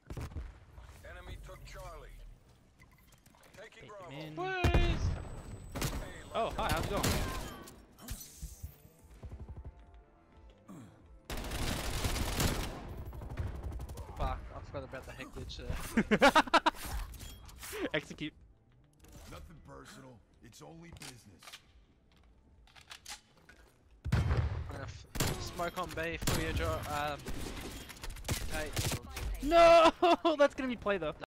Enemy took Charlie. Taking Take Bravo. him in. Boys! Oh, hi, how's it going? Fuck, I forgot about the heck glitch there. Execute. Nothing personal. It's only business. I'm gonna smoke on B for you, Joe. Hey. No! That's gonna be play though.